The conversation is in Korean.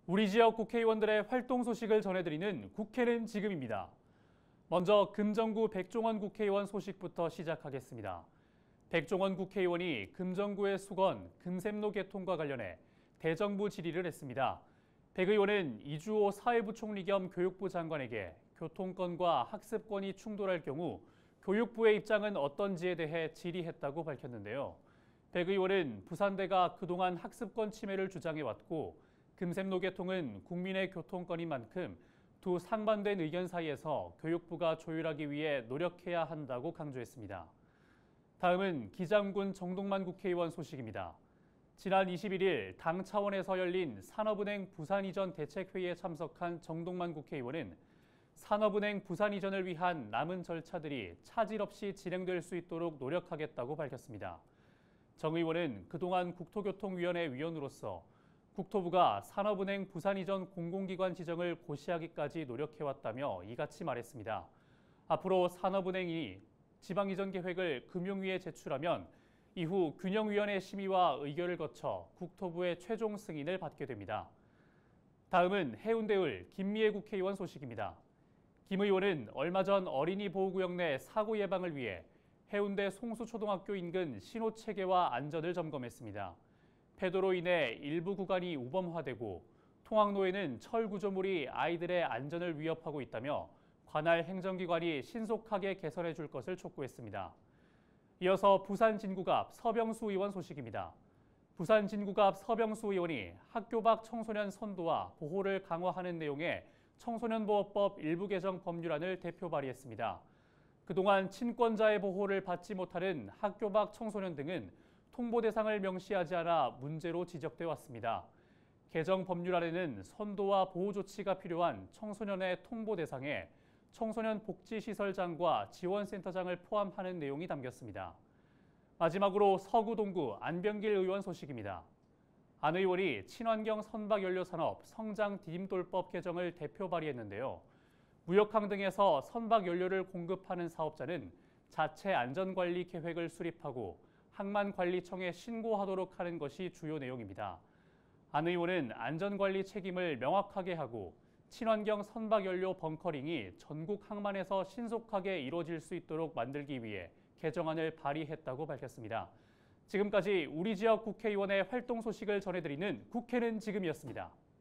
우리 지역 국회의원들의 활동 소식을 전해드리는 국회는 지금입니다. 먼저 금정구 백종원 국회의원 소식부터 시작하겠습니다. 백종원 국회의원이 금정구의 수건 금샘로 개통과 관련해 대정부 질의를 했습니다. 백 의원은 이주호 사회부총리 겸 교육부 장관에게 교통권과 학습권이 충돌할 경우 교육부의 입장은 어떤지에 대해 질의했다고 밝혔는데요. 백 의원은 부산대가 그동안 학습권 침해를 주장해왔고 금샘로 개통은 국민의 교통권인 만큼 두 상반된 의견 사이에서 교육부가 조율하기 위해 노력해야 한다고 강조했습니다. 다음은 기장군 정동만 국회의원 소식입니다. 지난 21일 당 차원에서 열린 산업은행 부산 이전 대책회의에 참석한 정동만 국회의원은 산업은행 부산 이전을 위한 남은 절차들이 차질 없이 진행될 수 있도록 노력하겠다고 밝혔습니다. 정 의원은 그동안 국토교통위원회 위원으로서 국토부가 산업은행 부산 이전 공공기관 지정을 고시하기까지 노력해왔다며 이같이 말했습니다. 앞으로 산업은행이 지방 이전 계획을 금융위에 제출하면 이후 균형위원회 심의와 의결을 거쳐 국토부의 최종 승인을 받게 됩니다. 다음은 해운대을 김미애 국회의원 소식입니다. 김 의원은 얼마 전 어린이 보호구역 내 사고 예방을 위해 해운대 송수초등학교 인근 신호체계와 안전을 점검했습니다. 폐도로 인해 일부 구간이 우범화되고 통학로에는 철 구조물이 아이들의 안전을 위협하고 있다며 관할 행정기관이 신속하게 개선해 줄 것을 촉구했습니다. 이어서 부산 진구 앞 서병수 의원 소식입니다. 부산 진구 앞 서병수 의원이 학교 밖 청소년 선도와 보호를 강화하는 내용의 청소년보호법 일부 개정 법률안을 대표 발의했습니다. 그동안 친권자의 보호를 받지 못하는 학교 밖 청소년 등은 통보 대상을 명시하지 않아 문제로 지적돼 왔습니다. 개정 법률안에는 선도와 보호 조치가 필요한 청소년의 통보 대상에 청소년 복지시설장과 지원센터장을 포함하는 내용이 담겼습니다. 마지막으로 서구 동구 안병길 의원 소식입니다. 안 의원이 친환경 선박연료산업 성장 디딤돌법 개정을 대표 발의했는데요. 무역항 등에서 선박연료를 공급하는 사업자는 자체 안전관리 계획을 수립하고 항만관리청에 신고하도록 하는 것이 주요 내용입니다. 안 의원은 안전관리 책임을 명확하게 하고 친환경 선박연료 벙커링이 전국 항만에서 신속하게 이루어질 수 있도록 만들기 위해 개정안을 발의했다고 밝혔습니다. 지금까지 우리 지역 국회의원의 활동 소식을 전해드리는 국회는 지금이었습니다.